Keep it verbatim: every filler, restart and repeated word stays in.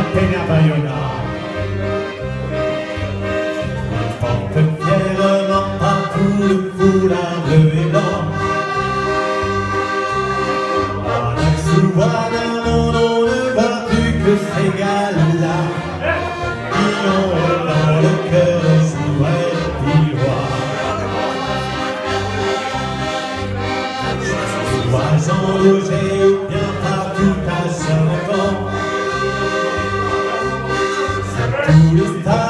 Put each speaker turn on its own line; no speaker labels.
peine à Bayonne. Ils portent fièrement partout le foulard bleu et blanc. On a souvent dans mon nom ne voit plus que ces gars-là qui ont dans le cœur les souhaits d'ivoire. Sans loger ou bien partout à Saint-Laurent. C'est tous les stars.